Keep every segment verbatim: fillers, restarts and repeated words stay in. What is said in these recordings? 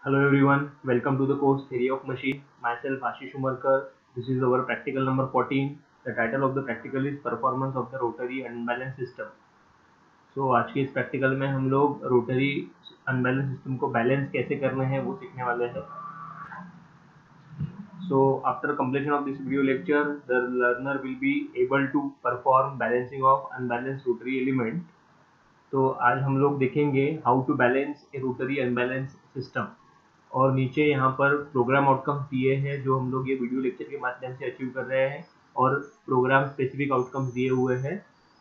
Hello everyone, welcome to the course Theory of Machine. Myself Ashish Umarkar. This is our practical number fourteen. The title of the practical is Performance of the Rotary Unbalanced System. So आज के इस practical में हम लोग rotary unbalance system को balance कैसे करना है वो सीखने वाले हैं. So after completion of this video lecture, the learner will be able to perform balancing of unbalanced rotary element. तो आज हम लोग देखेंगे how to balance a rotary unbalance system, और नीचे यहाँ पर प्रोग्राम आउटकम्स दिए हैं जो हम लोग ये वीडियो लेक्चर के माध्यम से अचीव कर रहे हैं, और प्रोग्राम स्पेसिफिक आउटकम्स दिए हुए हैं.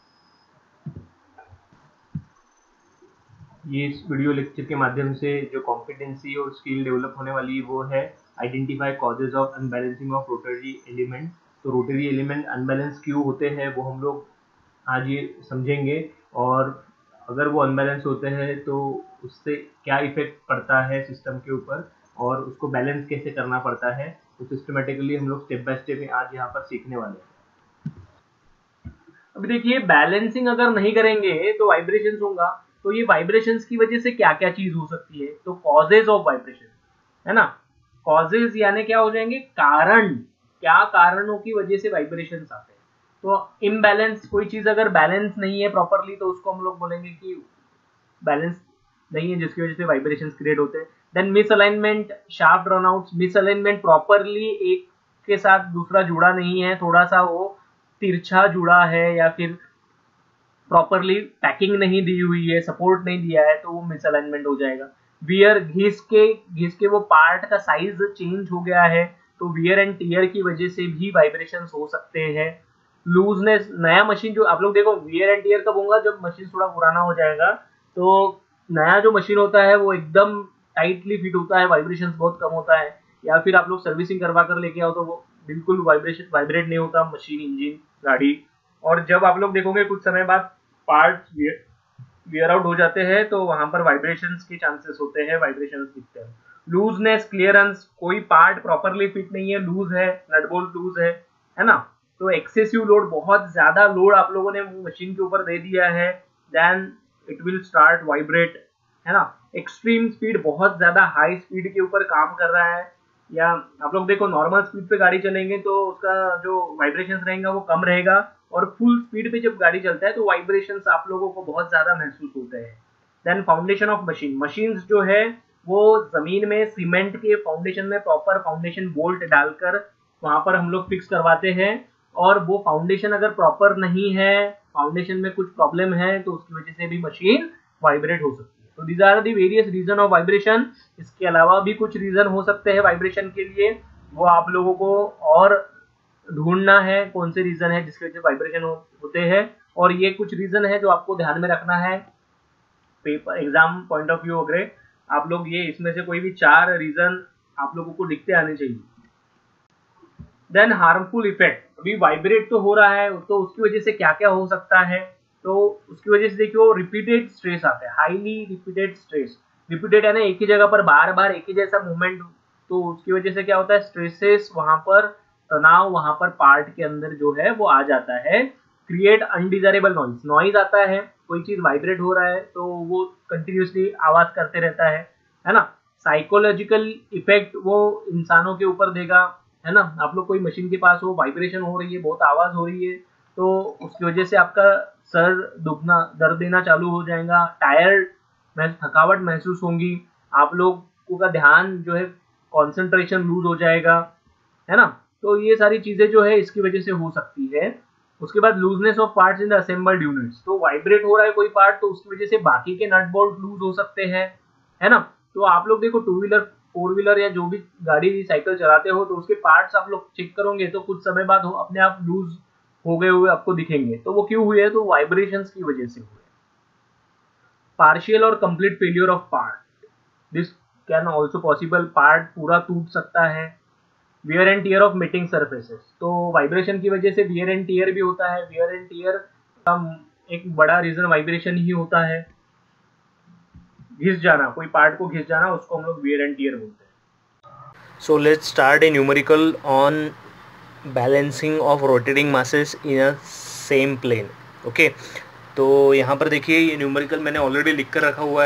ये इस वीडियो लेक्चर के माध्यम से जो कॉम्पिटेंसी और स्किल डेवलप होने वाली है वो है identify causes of unbalancing of rotary element. तो रोटरी एलिमेंट अनबैलेंस क्यों होते हैं वो हम लोग आज ये समझेंगे, और अगर वो अनबैलेंस होते हैं तो उससे क्या इफेक्ट पड़ता है सिस्टम के ऊपर, और उसको बैलेंस कैसे करना पड़ता है. तो सिस्टमेटिकली हम लोग स्टेप बाय स्टेप आज यहाँ पर सीखने वाले हैं. अभी देखिए, बैलेंसिंग अगर नहीं करेंगे तो वाइब्रेशंस होगा. तो ये वाइब्रेशंस की वजह से क्या क्या चीज हो सकती है, तो कॉजेज ऑफ वाइब्रेशन है ना. कॉजेज यानी क्या हो जाएंगे, कारण. क्या कारणों की वजह से वाइब्रेशंस आते हैं. तो इम्बैलेंस, कोई चीज अगर बैलेंस नहीं है प्रॉपरली तो उसको हम लोग बोलेंगे कि बैलेंस नहीं है, जिसकी वजह से वाइब्रेशंस क्रिएट होते हैं. Then misalignment, shaft runouts. Misalignment, properly एक के साथ दूसरा जुड़ा नहीं है, थोड़ा सा वो तिरछा जुड़ा है, या फिर प्रॉपरली पैकिंग नहीं दी हुई है, सपोर्ट नहीं दिया है, तो वो मिसअलाइनमेंट हो जाएगा. वियर, घिस के घिस के वो पार्ट का साइज चेंज हो गया है, तो वियर एंड टीयर की वजह से भी वाइब्रेशंस हो सकते हैं. लूजनेस, नया मशीन जो आप लोग देखो, वियर एंड टीयर कब होगा, जब मशीन थोड़ा पुराना हो जाएगा. तो नया जो मशीन होता है वो एकदम टाइटली फिट होता है, वाइब्रेशंस बहुत कम होता है. या फिर आप लोग सर्विसिंग करवा कर लेके आओ तो वो बिल्कुल वाइब्रेशन वाइब्रेट नहीं होता मशीन, इंजन, गाड़ी. और जब आप लोग देखोगे कुछ समय बाद पार्ट्स वियर आउट हो जाते हैं तो वहां पर वाइब्रेशंस के चांसेस होते हैं, वाइब्रेशंस दिखते हैं. लूजनेस, क्लियरेंस, कोई पार्ट प्रॉपरली फिट नहीं है, लूज है, नट बोल्ट लूज है है ना. तो एक्सेसिव लोड, बहुत ज्यादा लोड आप लोगों ने मशीन के ऊपर दे दिया है, then it will start vibrate, है ना. एक्सट्रीम स्पीड, बहुत ज्यादा हाई स्पीड के ऊपर काम कर रहा है, या आप लोग देखो नॉर्मल स्पीड पे गाड़ी चलेंगे तो उसका जो वाइब्रेशंस रहेगा वो कम रहेगा, और फुल स्पीड पे जब गाड़ी चलता है तो वाइब्रेशंस आप लोगों को बहुत ज्यादा महसूस होते हैं. Then foundation of machine. Machines जो है वो जमीन में सीमेंट के फाउंडेशन में प्रॉपर फाउंडेशन बोल्ट डालकर वहां पर हम लोग फिक्स करवाते हैं, और वो फाउंडेशन अगर प्रॉपर नहीं है, फाउंडेशन में कुछ प्रॉब्लम है, तो उसकी वजह से भी मशीन वाइब्रेट हो सकती है. तो these are the various reason of vibration. इसके अलावा भी कुछ रीजन हो सकते हैं वाइब्रेशन के लिए, वो आप लोगों को और ढूंढना है कौन से रीजन है जिसकी वजह से वाइब्रेशन हो, होते हैं. और ये कुछ रीजन है जो आपको ध्यान में रखना है paper exam point of view. अगर आप लोग ये इसमें से कोई भी चार रीजन आप लोगों को लिखते आने चाहिए. Then harmful effect. अभी वाइब्रेट तो हो रहा है तो उसकी वजह से क्या क्या हो सकता है, तो उसकी वजह से देखियो रिपीटेड स्ट्रेस आता है, हाईली रिपीटेड स्ट्रेस. रिपीटेड है ना, एक ही जगह पर बार बार एक ही जैसा मूवमेंट, तो उसकी वजह से क्या होता है, स्ट्रेसेस वहां पर, तनाव वहां पर पार्ट के अंदर जो है वो आ जाता है. Create undesirable noise. नॉइज आता है, कोई चीज वाइब्रेट हो रहा है तो वो कंटिन्यूसली आवाज करते रहता है है ना. साइकोलॉजिकल इफेक्ट वो इंसानों के ऊपर देगा, है ना. आप लोग कोई मशीन के पास हो, वाइब्रेशन हो रही है, बहुत आवाज हो रही है, तो उसकी वजह से आपका सर दुखना, दर्द देना चालू हो जाएगा, टायर्ड, थकावट महसूस होंगी, आप लोगों का ध्यान जो है, कंसंट्रेशन लूज हो जाएगा, है ना. तो ये सारी चीजें जो है इसकी वजह से हो सकती है. उसके बाद looseness of parts in the assembled units. तो वाइब्रेट हो रहा है कोई पार्ट तो उसकी वजह से बाकी के नट बोल्ट लूज हो सकते हैं, है ना. तो आप लोग देखो टू व्हीलर, फोर व्हीलर या जो भी गाड़ी साइकिल चलाते हो तो उसके पार्ट्स आप लोग चेक करोगे तो कुछ समय बाद हो अपने आप लूज हो गए हुए आपको दिखेंगे. तो वो क्यों हुए, तो वाइब्रेशंस की वजह से हुए. पार्शियल और complete failure of part. This can also possible. Part पूरा टूट सकता है. Wear and tear of mating surfaces. तो वाइब्रेशन की वजह से वियर एंड टीयर भी होता है. वियर एंड टीयर का एक बड़ा रीजन वाइब्रेशन ही होता है. घिस जाना, कोई पार्ट को घिस जाना, उसको हम लोग वियर एंड टीयर बोलते हैं. So let's start a numerical on balancing of rotating masses in a same plane. Okay, तो यहाँ पर देखिए ये न्यूमेरिकल मैंने ऑलरेडी लिख कर रखा हुआ है.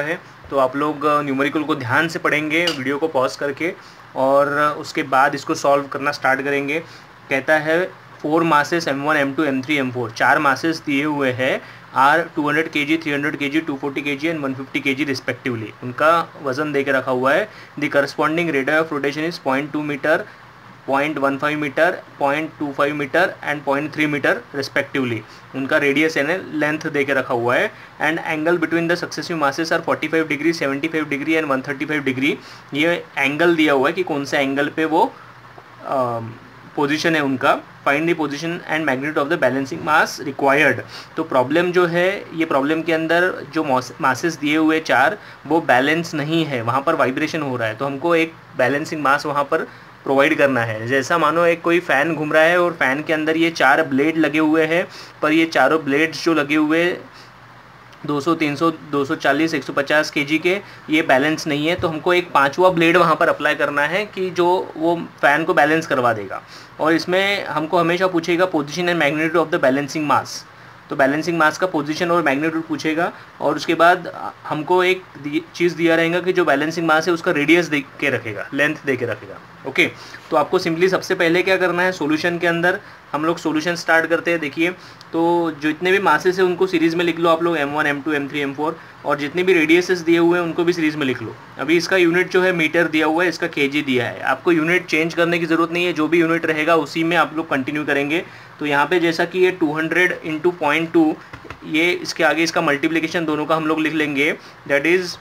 तो आप लोग न्यूमेरिकल को ध्यान से पढ़ेंगे वीडियो को पॉज करके, और उसके बाद इसको सॉल्व करना स्टार्ट करेंगे। कहता है four masses m one, M two, M three, M four, चार मासेस दिए हुए हैं, आर टू हंड्रेड के जी, थ्री हंड्रेड के जी, टू फोर्टी के जी एंड वन फिफ्टी के जी रिस्पेक्टिवली। उनका वजन दे के रखा हुआ है। The corresponding radius of rotation is point two metre, point one five metre, point two five metre and point three metre respectively. उनका रेडियस यानी लेंथ दे के रखा हुआ है। And angle between the successive masses are forty five degree, seventy five degree and one thirty five degree. ये angle दिया हुआ है कि कौन से एंगल पे वो पोजीशन है उनका। Find the position and magnitude of the balancing mass required. तो प्रॉब्लम जो है, ये प्रॉब्लम के अंदर जो मासेस दिए हुए चार, वो बैलेंस नहीं है, वहाँ पर वाइब्रेशन हो रहा है। तो हमको एक बैलेंसिंग मास वहाँ पर प्रोवाइड करना है। जैसा मानो एक कोई फ़ैन घूम रहा है और फ़ैन के अंदर ये चार ब्लेड लगे हुए हैं, पर ये चारों ब्लेड्स जो लगे हुए दो सौ, तीन सौ, दो सौ चालीस, एक सौ पचास केजी के, ये बैलेंस नहीं है। तो हमको एक पांचवा ब्लेड वहाँ पर अप्लाई करना है कि जो वो फ़ैन को बैलेंस करवा देगा। और इसमें हमको हमेशा पूछेगा position and magnitude of the balancing mass. तो बैलेंसिंग मास का पोजीशन और मैग्नीट्यूड पूछेगा, और उसके बाद हमको एक चीज़ दिया रहेगा कि जो बैलेंसिंग मास है उसका रेडियस दे के रखेगा, लेंथ दे के रखेगा। ओके, तो आपको सिंपली सबसे पहले क्या करना है, सॉल्यूशन के अंदर हम लोग सॉल्यूशन स्टार्ट करते हैं। देखिए, तो जितने भी मासेस है उनको सीरीज़ में लिख लो आप लोग, M one, M two, M three, M four, और जितने भी रेडियसेस दिए हुए हैं उनको भी सीरीज़ में लिख लो। अभी इसका यूनिट जो है मीटर दिया हुआ है, इसका केजी दिया है। आपको यूनिट चेंज करने की ज़रूरत नहीं है, जो भी यूनिट रहेगा उसी में आप लोग कंटिन्यू करेंगे। तो यहाँ पे जैसा कि ये two hundred into point two, ये इसके आगे इसका मल्टीप्लिकेशन दोनों का हम लोग लिख लेंगे, दैट इज़,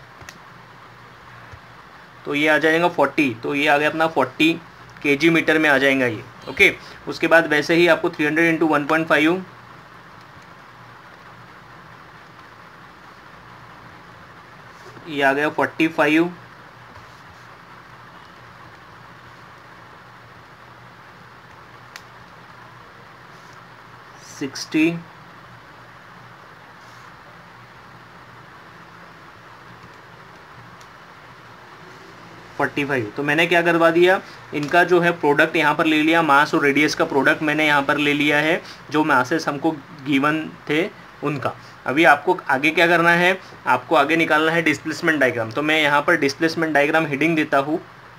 तो ये आ जाएगा फोर्टी। तो ये आ गया अपना फोर्टी केजी मीटर में आ जाएगा ये। ओके, उसके बाद वैसे ही आपको three hundred into one point five, ये आ गया forty five, sixty, forty five. तो मैंने क्या करवा दिया, इनका जो है प्रोडक्ट यहाँ पर ले लिया, मास और रेडियस का प्रोडक्ट मैंने यहाँ पर ले लिया है, जो मासेस हमको गिवन थे उनका। अभी आपको आगे क्या करना है, आपको आगे निकालना है डिस्प्लेसमेंट डायग्राम। तो मैं यहाँ पर डिस्प्लेसमेंट डायग्राम हेडिंग देता हूँ,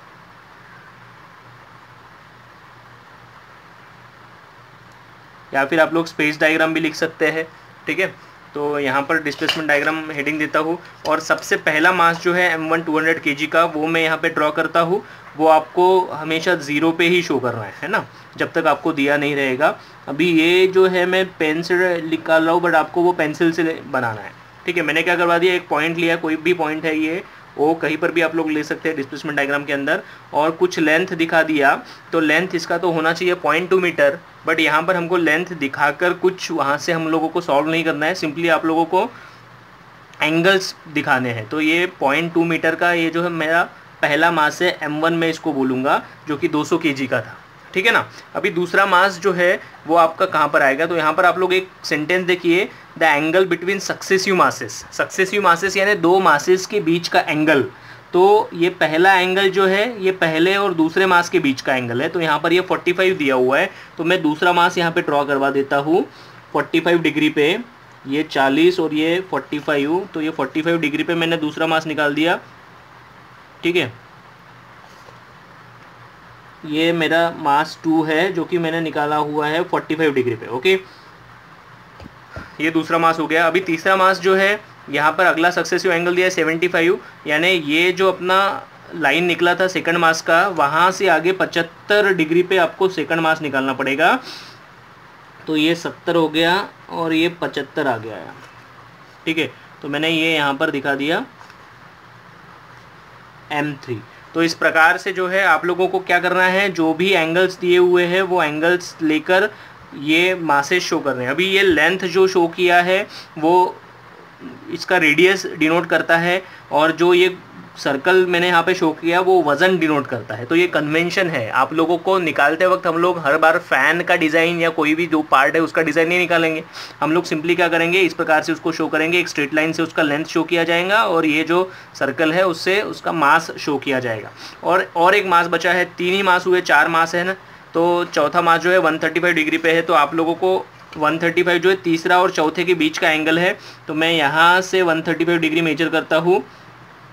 या फिर आप लोग स्पेस डायग्राम भी लिख सकते हैं। ठीक है, तो यहाँ पर डिस्प्लेसमेंट डायग्राम हेडिंग देता हूँ, और सबसे पहला मास जो है एम वन टू हंड्रेड के जी का, वो मैं यहाँ पे ड्रॉ करता हूँ। वो आपको हमेशा ज़ीरो पे ही शो करना है, है ना, जब तक आपको दिया नहीं रहेगा। अभी ये जो है मैं पेन से निकाल रहा हूँ, बट आपको वो पेंसिल से बनाना है। ठीक है, मैंने क्या करवा दिया, एक पॉइंट लिया, कोई भी पॉइंट है ये, वो कहीं पर भी आप लोग ले सकते हैं डिस्प्लेसमेंट डायग्राम के अंदर, और कुछ लेंथ दिखा दिया। तो लेंथ इसका तो होना चाहिए पॉइंट टू मीटर, बट यहाँ पर हमको लेंथ दिखाकर कुछ वहाँ से हम लोगों को सॉल्व नहीं करना है, सिंपली आप लोगों को एंगल्स दिखाने हैं। तो ये पॉइंट टू मीटर का ये जो है मेरा पहला मास है, एम वन में इसको बोलूँगा, जो कि दो सौ केजी का था। ठीक है ना। अभी दूसरा मास जो है वो आपका कहाँ पर आएगा, तो यहाँ पर आप लोग एक सेंटेंस देखिए, the angle between successive masses. Successive masses यानी दो मासेस के बीच का एंगल। तो ये पहला एंगल जो है ये पहले और दूसरे मास के बीच का एंगल है। तो यहाँ पर ये फोर्टी फाइव दिया हुआ है, तो मैं दूसरा मास यहाँ पे ड्रॉ करवा देता हूँ फोर्टी फाइव डिग्री पे। ये चालीस और ये फोर्टी फाइव, तो ये फोर्टी फाइव डिग्री पे मैंने दूसरा मास निकाल दिया। ठीक है, ये मेरा मास टू है जो कि मैंने निकाला हुआ है फोर्टी फाइव डिग्री पे। ओके, ये दूसरा मास हो गया। अभी तीसरा मास जो है यहाँ पर अगला सक्सेसिव एंगल दिया है सेवेंटी फाइव, यानी ये जो अपना लाइन निकला था सेकंड मास का, वहाँ से आगे पचहत्तर डिग्री पे आपको सेकंड मास निकालना पड़ेगा। तो ये सत्तर हो गया और ये पचहत्तर आ गया है। ठीक है, तो मैंने ये यहाँ पर दिखा दिया एम थ्री। तो इस प्रकार से जो है आप लोगों को क्या करना है, जो भी एंगल्स दिए हुए हैं वो एंगल्स लेकर ये मासेस शो कर रहे हैं। अभी ये लेंथ जो शो किया है वो इसका रेडियस डिनोट करता है, और जो ये सर्कल मैंने यहाँ पे शो किया वो वज़न डिनोट करता है। तो ये कन्वेंशन है, आप लोगों को निकालते वक्त हम लोग हर बार फ़ैन का डिज़ाइन या कोई भी जो पार्ट है उसका डिज़ाइन नहीं निकालेंगे। हम लोग सिंपली क्या करेंगे, इस प्रकार से उसको शो करेंगे, एक स्ट्रेट लाइन से उसका लेंथ शो किया जाएगा और ये जो सर्कल है उससे उसका मास शो किया जाएगा। और और एक मास बचा है, तीन ही मास हुए, चार मास है ना। तो चौथा मास जो है वन थर्टी फाइव डिग्री पे है, तो आप लोगों को वन थर्टी फाइव जो है तीसरा और चौथे के बीच का एंगल है। तो मैं यहाँ से one thirty five degree measure करता हूँ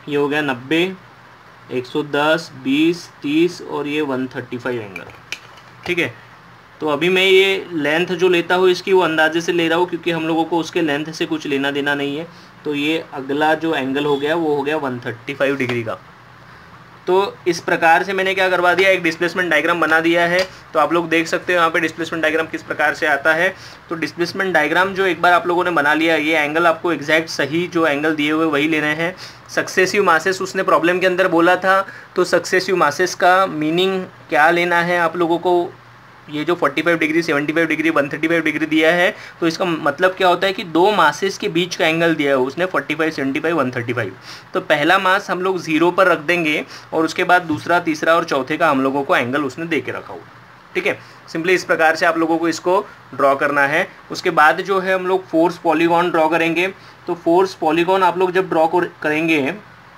ये हो गया नब्बे, एक सौ दस, बीस, तीस और ये एक सौ पैंतीस एंगल। ठीक है, तो अभी मैं ये लेंथ जो लेता हूँ इसकी वो अंदाजे से ले रहा हूँ, क्योंकि हम लोगों को उसके लेंथ से कुछ लेना देना नहीं है। तो ये अगला जो एंगल हो गया वो हो गया एक सौ पैंतीस डिग्री का। तो इस प्रकार से मैंने क्या करवा दिया, एक डिस्प्लेसमेंट डायग्राम बना दिया है। तो आप लोग देख सकते हो यहाँ पे डिस्प्लेसमेंट डायग्राम किस प्रकार से आता है। तो डिस्प्लेसमेंट डायग्राम जो एक बार आप लोगों ने बना लिया, ये एंगल आपको एग्जैक्ट सही जो एंगल दिए हुए वही लेने हैं। सक्सेसिव मासेस उसने प्रॉब्लम के अंदर बोला था, तो सक्सेसिव मासेस का मीनिंग क्या लेना है आप लोगों को, ये जो पैंतालीस डिग्री, पचहत्तर डिग्री, एक सौ पैंतीस डिग्री दिया है, तो इसका मतलब क्या होता है कि दो मासेस के बीच का एंगल दिया है उसने पैंतालीस, पचहत्तर, एक सौ पैंतीस। तो पहला मास हम लोग जीरो पर रख देंगे और उसके बाद दूसरा, तीसरा और चौथे का हम लोगों को एंगल उसने दे के रखा हुआ। ठीक है, सिंपली इस प्रकार से आप लोगों को इसको ड्रॉ करना है। उसके बाद जो है हम लोग फोर्स पॉलीगॉन ड्रॉ करेंगे। तो फोर्स पॉलीगॉन आप लोग जब ड्रॉ करेंगे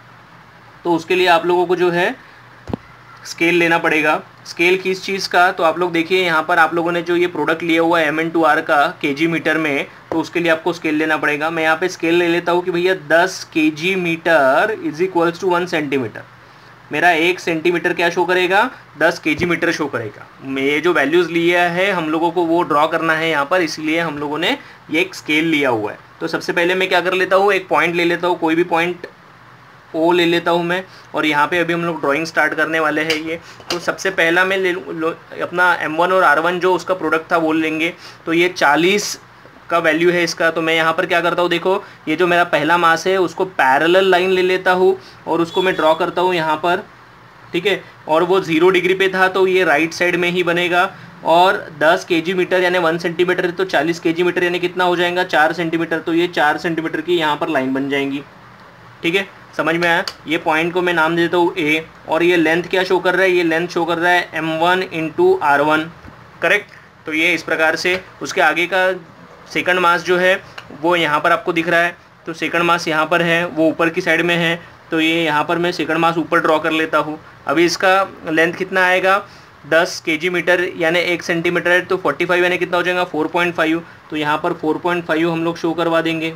तो उसके लिए आप लोगों को जो है स्केल लेना पड़ेगा। स्केल किस चीज़ का, तो आप लोग देखिए यहाँ पर आप लोगों ने जो ये प्रोडक्ट लिया हुआ है एम एन टू आर का केजी मीटर में, तो उसके लिए आपको स्केल लेना पड़ेगा। मैं यहाँ पे स्केल ले लेता हूँ कि भैया दस KG metre is equals to one centimetre. मेरा एक सेंटीमीटर क्या शो करेगा, दस केजी मीटर शो करेगा। ये जो वैल्यूज़ लिया है हम लोगों को वो ड्रॉ करना है यहाँ पर, इसलिए हम लोगों ने ये एक स्केल लिया हुआ है। तो सबसे पहले मैं क्या कर लेता हूँ, एक पॉइंट ले लेता हूँ, कोई भी पॉइंट ओ ले लेता हूँ मैं, और यहाँ पे अभी हम लोग ड्राइंग स्टार्ट करने वाले हैं ये। तो सबसे पहला मैं ले अपना एम वन और आर वन जो उसका प्रोडक्ट था वो लेंगे। तो ये चालीस का वैल्यू है इसका। तो मैं यहाँ पर क्या करता हूँ, देखो ये जो मेरा पहला मास है उसको पैरेलल लाइन ले लेता हूँ और उसको मैं ड्रॉ करता हूँ यहाँ पर। ठीक है, और वो जीरो डिग्री पे था तो ये राइट साइड में ही बनेगा। और दस केजी मीटर यानी वन सेंटीमीटर, तो चालीस केजी मीटर यानी कितना हो जाएगा, चार सेंटीमीटर। तो ये चार सेंटीमीटर की यहाँ पर लाइन बन जाएंगी। ठीक है, समझ में आया। ये पॉइंट को मैं नाम दे देता हूँ ए, और ये लेंथ क्या शो कर रहा है, ये लेंथ शो कर रहा है M one into R one. Correct. तो ये इस प्रकार से उसके आगे का सेकंड मास जो है वो यहाँ पर आपको दिख रहा है। तो सेकंड मास यहाँ पर है, वो ऊपर की साइड में है। तो ये यहाँ पर मैं सेकंड मास ऊपर ड्रॉ कर लेता हूँ। अभी इसका लेंथ कितना आएगा, दस केजी मीटर यानी एक सेंटीमीटर है, तो पैंतालीस यानी कितना हो जाएगा, फोर पॉइंट फाइव। तो यहाँ पर फोर पॉइंट फाइव हम लोग शो करवा देंगे।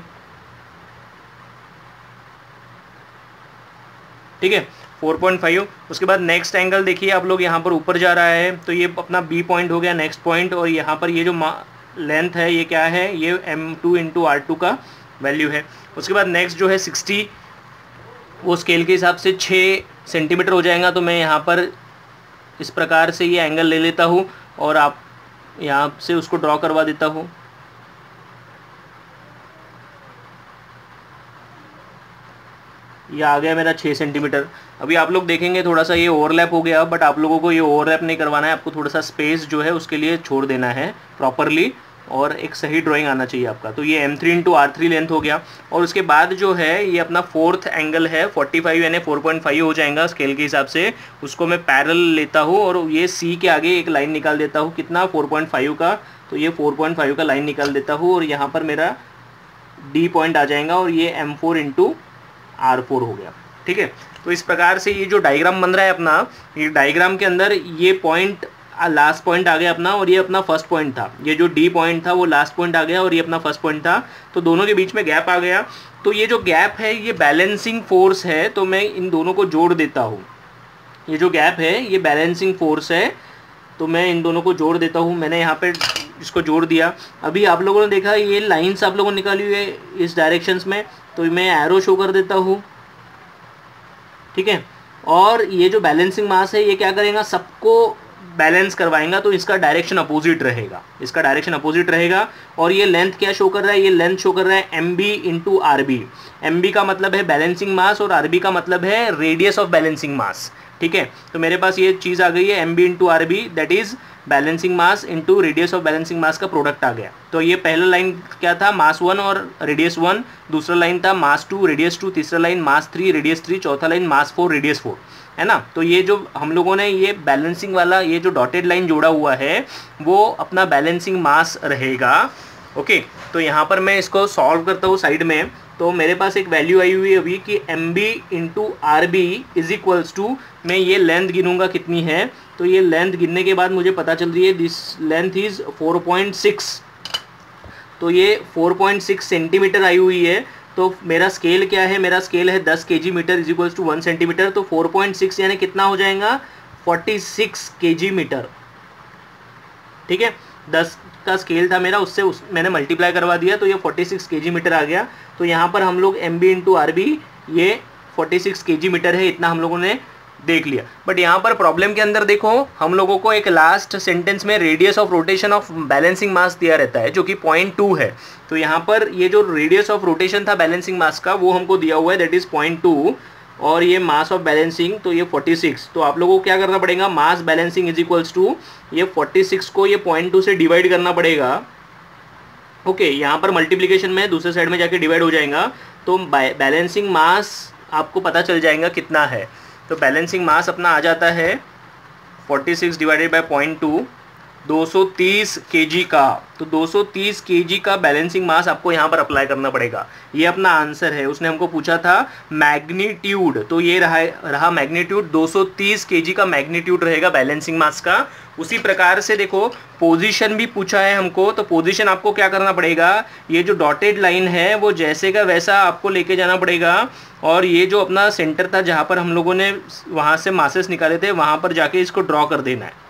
ठीक है, फोर पॉइंट फाइव। उसके बाद नेक्स्ट एंगल देखिए आप लोग, यहाँ पर ऊपर जा रहा है, तो ये अपना बी पॉइंट हो गया नेक्स्ट पॉइंट। और यहाँ पर ये जो लेंथ है ये क्या है, ये M two into R two का वैल्यू है। उसके बाद नेक्स्ट जो है सिक्सटी, वो स्केल के हिसाब से छः सेंटीमीटर हो जाएगा। तो मैं यहाँ पर इस प्रकार से ये एंगल ले लेता हूँ और आप यहाँ से उसको ड्रॉ करवा देता हूँ। ये आ गया मेरा छः सेंटीमीटर। अभी आप लोग देखेंगे थोड़ा सा ये ओवरलैप हो गया, बट आप लोगों को ये ओवरलैप नहीं करवाना है, आपको थोड़ा सा स्पेस जो है उसके लिए छोड़ देना है प्रॉपरली, और एक सही ड्राइंग आना चाहिए आपका। तो ये M three into R three length हो गया। और उसके बाद जो है ये अपना फोर्थ एंगल है, फोर्टी फाइव यानी फोर पॉइंट फाइव हो जाएगा स्केल के हिसाब से। उसको मैं पैरेलल लेता हूँ और ये सी के आगे एक लाइन निकाल देता हूँ, कितना, फोर पॉइंट फाइव का। तो ये फोर पॉइंट फाइव का लाइन निकाल देता हूँ और यहाँ पर मेरा डी पॉइंट आ जाएगा और ये M four into R four हो गया। ठीक है, तो इस प्रकार से ये जो डायग्राम बन रहा है अपना, ये डायग्राम के अंदर ये पॉइंट लास्ट पॉइंट आ गया अपना, और ये अपना फर्स्ट पॉइंट था। ये जो डी पॉइंट था वो लास्ट पॉइंट आ गया और ये अपना फर्स्ट पॉइंट था। तो दोनों के बीच में गैप आ गया। तो ये जो गैप है ये बैलेंसिंग फोर्स है, तो मैं इन दोनों को जोड़ देता हूँ। ये जो गैप है ये बैलेंसिंग फोर्स है, तो मैं इन दोनों को जोड़ देता हूँ। मैंने यहाँ पे इसको जोड़ दिया। अभी आप लोगों ने देखा ये लाइन्स आप लोगों ने निकाली हुई है इस डायरेक्शंस में, तो मैं एरो शो कर देता हूँ। ठीक है, और ये जो बैलेंसिंग मास है ये क्या करेगा, सबको बैलेंस करवाएगा। तो इसका डायरेक्शन अपोजिट रहेगा, इसका डायरेक्शन अपोजिट रहेगा। और ये लेंथ क्या शो कर रहा है, ये लेंथ शो कर रहा है M B into R B. M B का मतलब है बैलेंसिंग मास और आर बी का मतलब है रेडियस ऑफ बैलेंसिंग मास। ठीक है, तो मेरे पास ये चीज़ आ गई है M B into R B, that is balancing mass into radius of balancing mass का प्रोडक्ट आ गया। तो ये पहला लाइन क्या था, मास वन और रेडियस वन। दूसरा लाइन था मास टू रेडियस टू। तीसरा line mass three radius three. चौथा line mass four radius four, है ना। तो ये जो हम लोगों ने ये बैलेंसिंग वाला ये जो डॉटेड लाइन जोड़ा हुआ है वो अपना बैलेंसिंग मास रहेगा। ओके, तो यहाँ पर मैं इसको सॉल्व करता हूँ साइड में। तो मेरे पास एक वैल्यू आई हुई है अभी कि M B into R B is equals to, मैं ये लेंथ गिनूंगा कितनी है। तो ये लेंथ गिनने के बाद मुझे पता चल रही है this length is four point six. तो ये फोर पॉइंट सिक्स सेंटीमीटर आई हुई है। तो मेरा स्केल क्या है, मेरा स्केल है दस K G metre is equals to one centimetre, तो फोर पॉइंट सिक्स यानी कितना हो जाएगा, forty six K G metre. ठीक है, दस का स्केल था मेरा, उससे उस मैंने मल्टीप्लाई करवा दिया तो ये forty six K G metre आ गया। तो यहाँ पर हम लोग M B into R B ये forty six K G metre है, इतना हम लोगों ने देख लिया। बट यहाँ पर प्रॉब्लम के अंदर देखो हम लोगों को एक लास्ट सेंटेंस में radius of rotation of balancing mass दिया रहता है जो कि पॉइंट टू है। तो यहाँ पर ये जो रेडियस ऑफ रोटेशन था बैलेंसिंग मास का वो हमको दिया हुआ है, दैट इज पॉइंट टू, और ये मास ऑफ बैलेंसिंग तो ये फोर्टी सिक्स। तो आप लोगों को क्या करना पड़ेगा, mass balancing is equals to ये फोर्टी सिक्स को ये पॉइंट टू से डिवाइड करना पड़ेगा। ओके okay, यहाँ पर मल्टीप्लिकेशन में दूसरे साइड में जाके डिवाइड हो जाएगा, तो बैलेंसिंग मास आपको पता चल जाएगा कितना है। तो बैलेंसिंग मास अपना आ जाता है forty six divided by point two, दो सौ तीस केजी का। तो दो सौ तीस केजी का बैलेंसिंग मास आपको यहाँ पर अप्लाई करना पड़ेगा। ये अपना आंसर है। उसने हमको पूछा था मैग्नीट्यूड, तो ये रहा रहा मैग्नीट्यूड, दो सौ तीस केजी का मैग्नीट्यूड रहेगा बैलेंसिंग मास का। उसी प्रकार से देखो पोजीशन भी पूछा है हमको, तो पोजीशन आपको क्या करना पड़ेगा, ये जो डॉटेड लाइन है वो जैसे का वैसा आपको लेके जाना पड़ेगा, और ये जो अपना सेंटर था जहाँ पर हम लोगों ने वहाँ से मासेस निकाले थे वहाँ पर जाके इसको ड्रॉ कर देना है।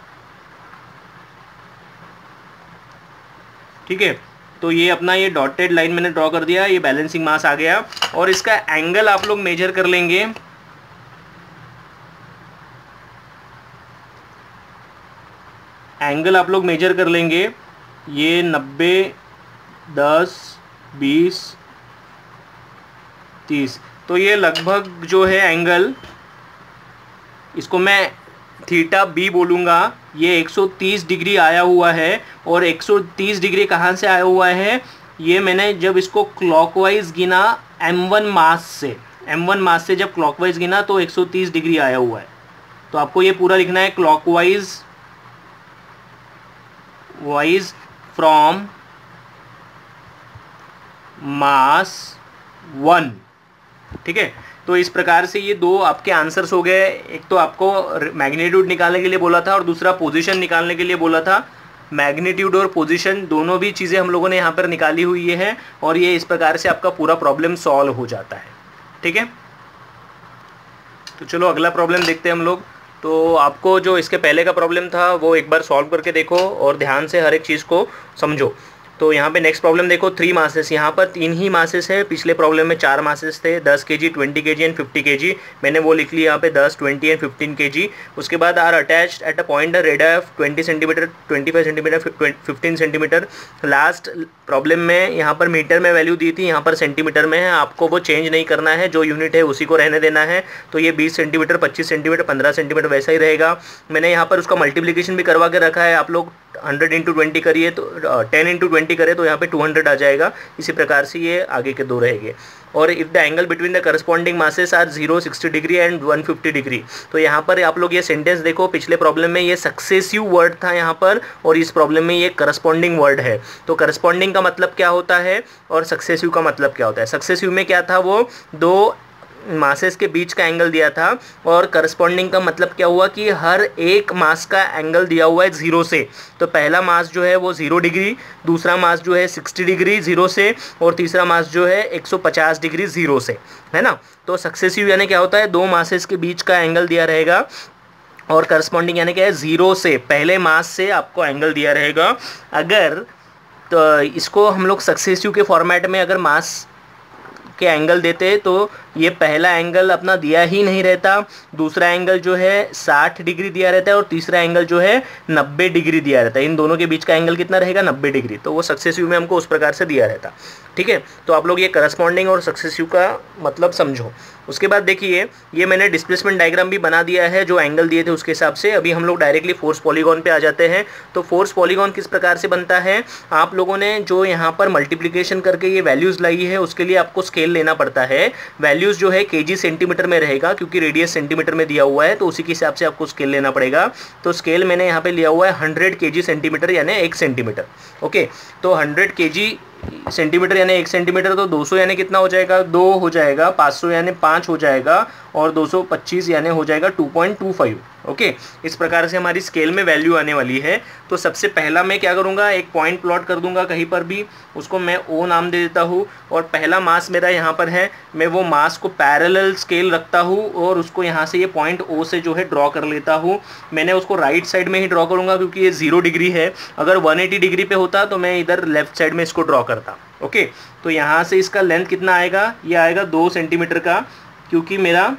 ठीक है, तो ये अपना ये डॉटेड लाइन मैंने ड्रॉ कर दिया, ये बैलेंसिंग मास आ गया। और इसका एंगल आप लोग मेजर कर लेंगे, एंगल आप लोग मेजर कर लेंगे, ये नब्बे, दस, बीस, तीस, तो ये लगभग जो है एंगल, इसको मैं थीटा बी बोलूँगा, ये एक सौ तीस डिग्री आया हुआ है। और एक सौ तीस डिग्री कहाँ से आया हुआ है, ये मैंने जब इसको क्लॉकवाइज गिना एम वन मास से, एम वन मास से जब क्लॉकवाइज गिना तो एक सौ तीस डिग्री आया हुआ है। तो आपको ये पूरा लिखना है, clockwise wise from mass one. ठीक है, तो इस प्रकार से ये दो आपके आंसर्स हो गए। एक तो आपको मैग्नीट्यूड निकालने के लिए बोला था और दूसरा पोजीशन निकालने के लिए बोला था। मैग्नीट्यूड और पोजीशन दोनों भी चीज़ें हम लोगों ने यहाँ पर निकाली हुई है, और ये इस प्रकार से आपका पूरा प्रॉब्लम सॉल्व हो जाता है। ठीक है, तो चलो अगला प्रॉब्लम देखते हैं हम लोग। तो आपको जो इसके पहले का प्रॉब्लम था वो एक बार सॉल्व करके देखो और ध्यान से हर एक चीज़ को समझो। तो यहाँ पे नेक्स्ट प्रॉब्लम देखो, थ्री मासेस, यहाँ पर तीन ही मासेस है। पिछले प्रॉब्लम में चार मासेस थे, दस KG, twenty KG and fifty KG. मैंने वो लिख लिया यहाँ पे दस, ट्वेंटी एंड फिफ्टीन केजी। उसके बाद are attached at a point radius of twenty centimetre, twenty five centimetre, fifteen centimetre. Last problem में यहाँ पर मीटर में वैल्यू दी थी, यहाँ पर सेंटीमीटर में है। आपको वो चेंज नहीं करना है, जो यूनिट है उसी को रहने देना है। तो ये बीस सेंटीमीटर, पच्चीस सेंटीमीटर, पंद्रह सेंटीमीटर वैसा ही रहेगा। मैंने यहाँ पर उसका मल्टीप्लिकेशन भी करवा के रखा है। आप लोग हंड्रेड इंटू ट्वेंटी करिए तो टेन इंटू ट्वेंटी करें तो यहाँ पे टू हंड्रेड आ जाएगा। इसी प्रकार से ये आगे के दो रहेंगे। और if the angle between the corresponding masses are zero, sixty degree and one fifty degree. तो यहाँ पर आप लोग ये सेंटेंस देखो, पिछले प्रॉब्लम में ये सक्सेसिव वर्ड था यहाँ पर, और इस प्रॉब्लम में ये करस्पॉन्डिंग वर्ड है। तो करस्पॉन्डिंग का मतलब क्या होता है और सक्सेसिव का मतलब क्या होता है। सक्सेसिव में क्या था, वो दो मासेस के बीच का एंगल दिया था, और करस्पॉन्डिंग का मतलब क्या हुआ कि हर एक मास का एंगल दिया हुआ है जीरो से। तो पहला मास जो है वो जीरो डिग्री, दूसरा मास जो है सिक्सटी डिग्री जीरो से, और तीसरा मास जो है एक सौ पचास डिग्री जीरो से, है ना। तो सक्सेसिव यानी क्या होता है, दो मासेस के बीच का एंगल दिया रहेगा, और करस्पॉन्डिंग यानी क्या है, जीरो से, पहले मास से आपको एंगल दिया रहेगा। अगर तो इसको हम लोग सक्सेसिव के फॉर्मेट में अगर मास के एंगल देते तो ये पहला एंगल अपना दिया ही नहीं रहता, दूसरा एंगल जो है साठ डिग्री दिया रहता है, और तीसरा एंगल जो है नब्बे डिग्री दिया रहता है। इन दोनों के बीच का एंगल कितना रहेगा, नब्बे डिग्री। तो वो सक्सेसिव में हमको उस प्रकार से दिया रहता। ठीक है, तो आप लोग ये करस्पॉन्डिंग और सक्सेसिव का मतलब समझो। उसके बाद देखिए, ये मैंने डिस्प्लेसमेंट डायग्राम भी बना दिया है जो एंगल दिए थे उसके हिसाब से। अभी हम लोग डायरेक्टली फोर्स पॉलीगॉन पे आ जाते हैं। तो फोर्स पॉलीगॉन किस प्रकार से बनता है, आप लोगों ने जो यहाँ पर मल्टीप्लिकेशन करके ये वैल्यूज़ लाई है उसके लिए आपको स्केल लेना पड़ता है। वैल्यूज़ जो है केजी सेंटीमीटर में रहेगा, क्योंकि रेडियस सेंटीमीटर में दिया हुआ है, तो उसी के हिसाब से आपको स्केल लेना पड़ेगा। तो स्केल मैंने यहाँ पे लिया हुआ है हंड्रेड केजी सेंटीमीटर यानी एक सेंटीमीटर। ओके, तो हंड्रेड केजी सेंटीमीटर यानी एक सेंटीमीटर, तो दो सौ यानी कितना हो जाएगा, दो हो जाएगा, पाँच सौ यानी पाँच हो जाएगा, और दो सौ पच्चीस यानी हो जाएगा two point two five. Okay, इस प्रकार से हमारी स्केल में वैल्यू आने वाली है। तो सबसे पहला मैं क्या करूँगा, एक पॉइंट प्लॉट कर दूंगा कहीं पर भी, उसको मैं ओ नाम दे देता हूँ, और पहला मास मेरा यहाँ पर है, मैं वो मास को पैरेलल स्केल रखता हूँ और उसको यहाँ से ये पॉइंट ओ से जो है ड्रॉ कर लेता हूँ। मैंने उसको राइट साइड में ही ड्रॉ करूँगा क्योंकि ये जीरो डिग्री है, अगर वन एटी डिग्री पे होता तो मैं इधर लेफ्ट साइड में इसको ड्रॉ करता। ओके, तो यहाँ से इसका लेंथ कितना आएगा, ये आएगा दो सेंटीमीटर का, क्योंकि मेरा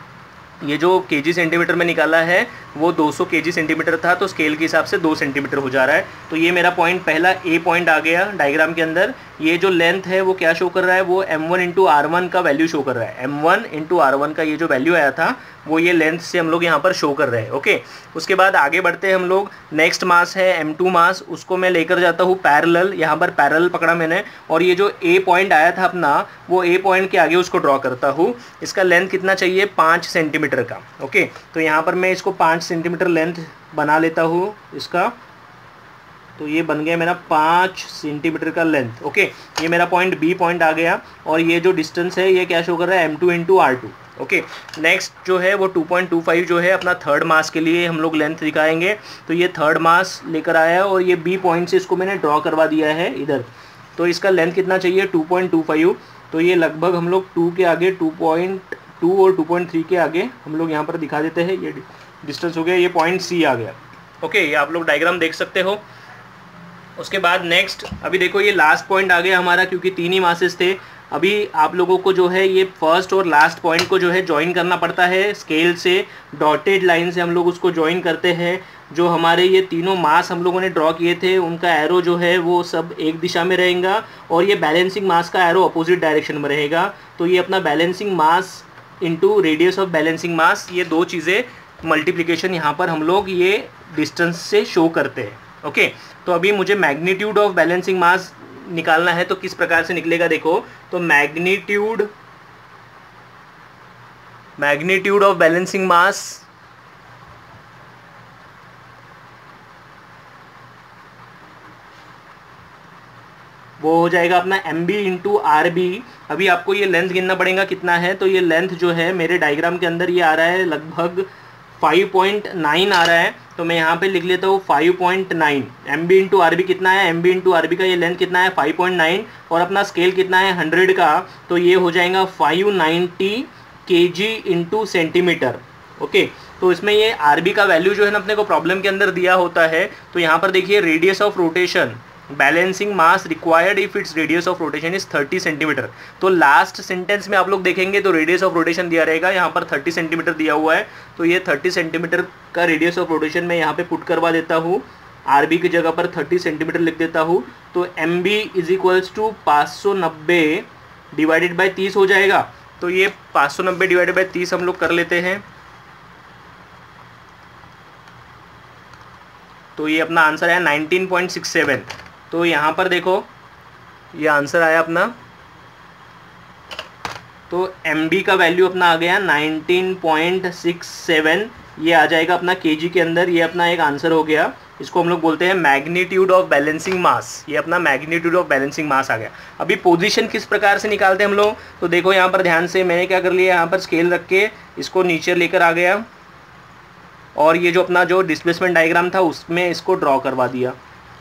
ये जो केजी सेंटीमीटर में निकाला है वो दो सौ केजी सेंटीमीटर था, तो स्केल के हिसाब से दो सेंटीमीटर हो जा रहा है। तो ये मेरा पॉइंट पहला ए पॉइंट आ गया डायग्राम के अंदर। ये जो लेंथ है वो क्या शो कर रहा है, वो M one into R one का वैल्यू शो कर रहा है। M one into R one का ये जो वैल्यू आया था वो ये लेंथ से हम लोग यहाँ पर शो कर रहे हैं। ओके, उसके बाद आगे बढ़ते हैं हम लोग। नेक्स्ट मास है एम टू मास, उसको मैं लेकर जाता हूँ पैरेलल, यहाँ पर पैरेलल पकड़ा मैंने, और ये जो ए पॉइंट आया था अपना, वो ए पॉइंट के आगे उसको ड्रॉ करता हूँ। इसका लेंथ कितना चाहिए, पाँच सेंटीमीटर का। ओके, तो यहाँ पर मैं इसको पाँच सेंटीमीटर लेंथ बना लेता हूँ इसका, तो ये बन गया मेरा पाँच सेंटीमीटर का लेंथ। ओके, ये मेरा पॉइंट बी पॉइंट आ गया, और ये जो डिस्टेंस है ये क्या शो कर रहा है, M two into R two. Okay, next जो है वो टू पॉइंट टू फाइव जो है अपना थर्ड मास के लिए हम लोग लेंथ दिखाएंगे। तो ये थर्ड मास लेकर आया है और ये बी पॉइंट से इसको मैंने ड्रॉ करवा दिया है इधर। तो इसका लेंथ कितना चाहिए, टू पॉइंट टू फाइव। तो ये लगभग हम लोग टू के आगे टू पॉइंट टू और टू पॉइंट थ्री के आगे हम लोग यहाँ पर दिखा देते हैं। ये डिस्टेंस हो गया, ये पॉइंट सी आ गया। ओके, ये आप लोग डायग्राम देख सकते हो। उसके बाद नेक्स्ट, अभी देखो ये लास्ट पॉइंट आ गया हमारा, क्योंकि तीन ही मासेस थे। अभी आप लोगों को जो है ये फर्स्ट और लास्ट पॉइंट को जो है ज्वाइन करना पड़ता है स्केल से, डॉटेड लाइन से हम लोग उसको ज्वाइन करते हैं। जो हमारे ये तीनों मास हम लोगों ने ड्रॉ किए थे उनका एरो जो है वो सब एक दिशा में रहेगा, और ये बैलेंसिंग मास का एरो अपोजिट डायरेक्शन में रहेगा। तो ये अपना balancing mass into radius of balancing mass, ये दो चीज़ें मल्टीप्लिकेशन यहाँ पर हम लोग ये डिस्टेंस से शो करते हैं। ओके, तो अभी मुझे मैग्नीट्यूड ऑफ बैलेंसिंग मास निकालना है, तो किस प्रकार से निकलेगा देखो। तो magnitude magnitude of balancing mass वो हो जाएगा अपना M B into R B. अभी आपको ये लेंथ गिनना पड़ेगा कितना है, तो ये लेंथ जो है मेरे डायग्राम के अंदर ये आ रहा है लगभग फाइव पॉइंट नाइन आ रहा है। तो मैं यहाँ पे लिख लेता हूँ five point nine. M B into R B कितना है, M B into R B का ये लेंथ कितना है, फाइव पॉइंट नाइन, और अपना स्केल कितना है हंड्रेड का, तो ये हो जाएगा फाइव नाइन्टी के जी इंटू सेंटीमीटर। ओके, तो इसमें ये आर बी का वैल्यू जो है ना अपने को प्रॉब्लम के अंदर दिया होता है। तो यहाँ पर देखिए radius of rotation, balancing mass required if its radius of rotation is thirty centimetre. तो लास्ट सेंटेंस में आप लोग देखेंगे तो रेडियस ऑफ रोटेशन दिया रहेगा, यहाँ पर थर्टी सेंटीमीटर दिया हुआ है। तो ये थर्टी सेंटीमीटर का रेडियस ऑफ रोटेशन मैं यहाँ पे पुट करवा देता हूँ, आर बी की जगह पर थर्टी सेंटीमीटर लिख देता हूँ। तो M B is equals to पाँच सौ नब्बे डिवाइडेड बाई तीस हो जाएगा। तो ये पाँच सौ नब्बे डिवाइडेड बाई तीस हम लोग कर लेते हैं, तो ये अपना आंसर है नाइनटीन पॉइंट सिक्स सेवन। तो यहाँ पर देखो ये आंसर आया अपना, तो एम बी का वैल्यू अपना आ गया नाइनटीन पॉइंट सिक्स सेवन, ये आ जाएगा अपना केजी के अंदर। ये अपना एक आंसर हो गया, इसको हम लोग बोलते हैं मैग्नीट्यूड ऑफ बैलेंसिंग मास। ये अपना मैग्नीट्यूड ऑफ बैलेंसिंग मास आ गया। अभी पोजीशन किस प्रकार से निकालते हैं हम लोग, तो देखो यहाँ पर ध्यान से मैंने क्या कर लिया, यहाँ पर स्केल रख के इसको नीचे लेकर आ गया, और ये जो अपना जो डिस्प्लेसमेंट डायग्राम था उसमें इसको ड्रॉ करवा दिया।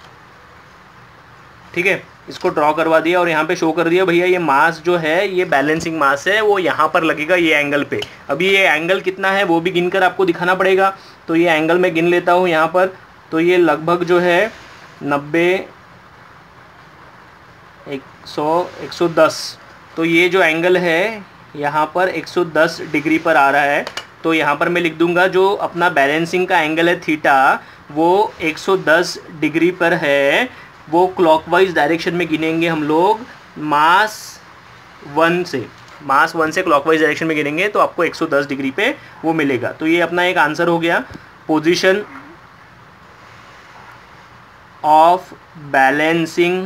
ठीक है, इसको ड्रॉ करवा दिया और यहाँ पे शो कर दिया भैया ये मास जो है ये बैलेंसिंग मास है, वो यहाँ पर लगेगा ये एंगल पे। अभी ये एंगल कितना है वो भी गिनकर आपको दिखाना पड़ेगा। तो ये एंगल मैं गिन लेता हूँ यहाँ पर, तो ये लगभग जो है नब्बे, एक सौ, एक सौ दस। तो ये जो एंगल है यहाँ पर एक सौ दस डिग्री पर आ रहा है। तो यहाँ पर मैं लिख दूंगा जो अपना बैलेंसिंग का एंगल है थीटा, वो एक सौ दस डिग्री पर है। वो क्लॉकवाइज डायरेक्शन में गिनेंगे हम लोग, मास वन से मास वन से क्लॉकवाइज डायरेक्शन में गिनेंगे, तो आपको एक सौ दस डिग्री पे वो मिलेगा। तो ये अपना एक आंसर हो गया, पोजीशन ऑफ बैलेंसिंग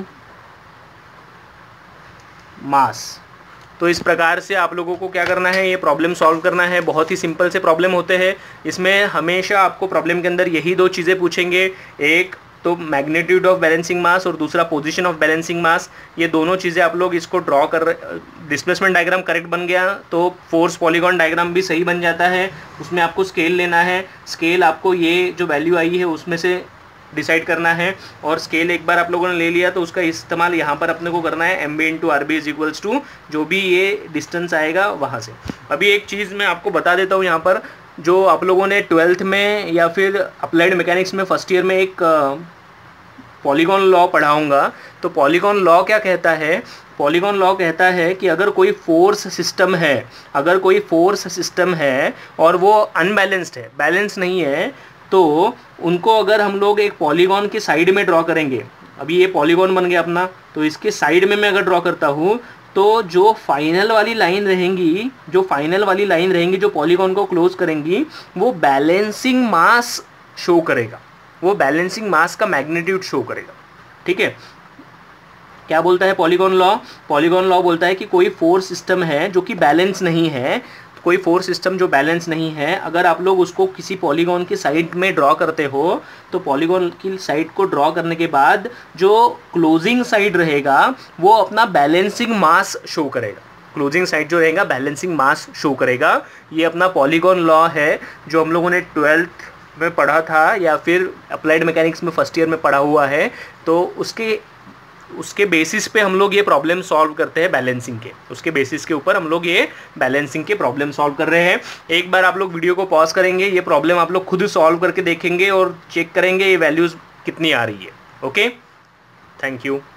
मास। तो इस प्रकार से आप लोगों को क्या करना है, ये प्रॉब्लम सॉल्व करना है। बहुत ही सिंपल से प्रॉब्लम होते हैं, इसमें हमेशा आपको प्रॉब्लम के अंदर यही दो चीज़ें पूछेंगे, एक तो मैग्नीट्यूड ऑफ बैलेंसिंग मास और दूसरा पोजीशन ऑफ बैलेंसिंग मास, ये दोनों चीज़ें आप लोग इसको ड्रॉ कर रहे, डिस्प्लेसमेंट डायग्राम करेक्ट बन गया तो फोर्स पॉलीगॉन डायग्राम भी सही बन जाता है। उसमें आपको स्केल लेना है, स्केल आपको ये जो वैल्यू आई है उसमें से डिसाइड करना है, और स्केल एक बार आप लोगों ने ले लिया तो उसका इस्तेमाल यहाँ पर अपने को करना है, M B into R B is equals to जो भी ये डिस्टेंस आएगा वहाँ से। अभी एक चीज़ मैं आपको बता देता हूँ यहाँ पर, जो आप लोगों ने ट्वेल्थ में या फिर अप्लाइड मैकेनिक्स में फर्स्ट ईयर में एक पॉलीगॉन लॉ पढ़ाऊँगा, तो पॉलीगॉन लॉ क्या कहता है, पॉलीगॉन लॉ कहता है कि अगर कोई फोर्स सिस्टम है, अगर कोई फोर्स सिस्टम है और वो अनबैलेंस्ड है, बैलेंस नहीं है, तो उनको अगर हम लोग एक पॉलीगॉन के साइड में ड्रॉ करेंगे, अभी ये पॉलीगॉन बन गया अपना, तो इसके साइड में मैं अगर ड्रॉ करता हूँ तो जो फाइनल वाली लाइन रहेंगी, जो फाइनल वाली लाइन रहेंगी जो पॉलीगॉन को क्लोज करेंगी, वो बैलेंसिंग मास शो करेगा, वो बैलेंसिंग मास का मैग्नीट्यूड शो करेगा। ठीक है, क्या बोलता है पॉलीगॉन लॉ, पॉलीगॉन लॉ बोलता है कि कोई फोर्स सिस्टम है जो कि बैलेंस नहीं है, कोई फोर्स सिस्टम जो बैलेंस नहीं है, अगर आप लोग उसको किसी पॉलीगॉन की साइड में ड्रॉ करते हो, तो पॉलीगॉन की साइड को ड्रॉ करने के बाद जो क्लोजिंग साइड रहेगा वो अपना बैलेंसिंग मास शो करेगा, क्लोजिंग साइड जो रहेगा बैलेंसिंग मास शो करेगा। ये अपना पॉलीगॉन लॉ है जो हम लोगों ने ट्वेल्थ में पढ़ा था या फिर अप्लाइड मैकेनिक्स में फर्स्ट ईयर में पढ़ा हुआ है, तो उसके उसके बेसिस पे हम लोग ये प्रॉब्लम सॉल्व करते हैं बैलेंसिंग के, उसके बेसिस के ऊपर हम लोग ये बैलेंसिंग के प्रॉब्लम सॉल्व कर रहे हैं। एक बार आप लोग वीडियो को पॉज करेंगे, ये प्रॉब्लम आप लोग खुद सॉल्व करके देखेंगे और चेक करेंगे ये वैल्यूज़ कितनी आ रही है। Okay, thank you.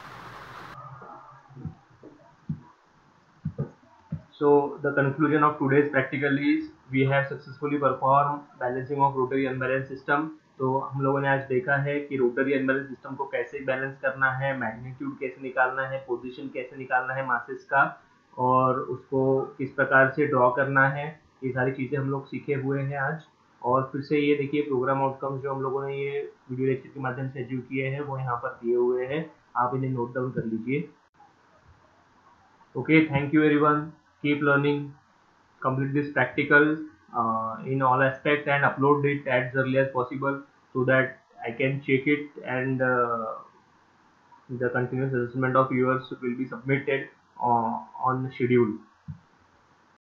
So the conclusion of today's practical is we have successfully performed balancing of rotary unbalanced system। तो हम लोगों ने आज देखा है कि रोटरी अनबैलेंस सिस्टम को कैसे बैलेंस करना है, मैग्नीट्यूड कैसे निकालना है, पोजीशन कैसे निकालना है मासेस का, और उसको किस प्रकार से ड्रॉ करना है, ये सारी चीज़ें हम लोग सीखे हुए हैं आज। और फिर से ये देखिए प्रोग्राम आउटकम्स जो हम लोगों ने ये वीडियो लेक्चर के माध्यम से अचीव किए हैं वो यहाँ पर दिए हुए हैं, आप इन्हें नोट डाउन कर लीजिए। Okay, thank you everyone, keep learning, complete this practical uh, in all aspects and upload it as early as possible so that I can check it, and uh, the continuous assessment of yours will be submitted uh, on schedule.